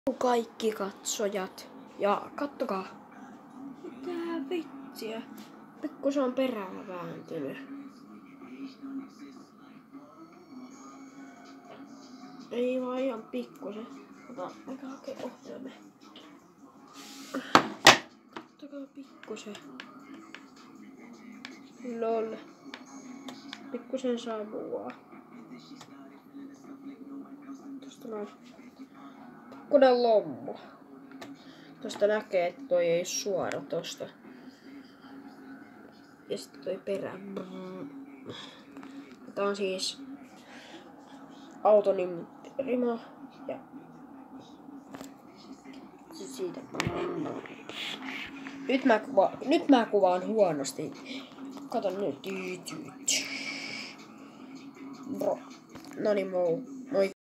Kaikki katsojat. Ja kattokaa. Mitä vitsiä. Pikku se on perään vääntynyt. Ei vaan ihan pikkusen. Ota, aika hakee ohjelme. Kattokaa pikkusen. Lol. Pikkusen savua. Tosta noin. Pikkunen lommo. Tosta näkee, että toi ei suora tosta. Ja sitten toi perä. Tää on siis autonin rima ja siis siitä. Nyt mä kuvaan huonosti. Kato nyt. Bro. Noniin, moi.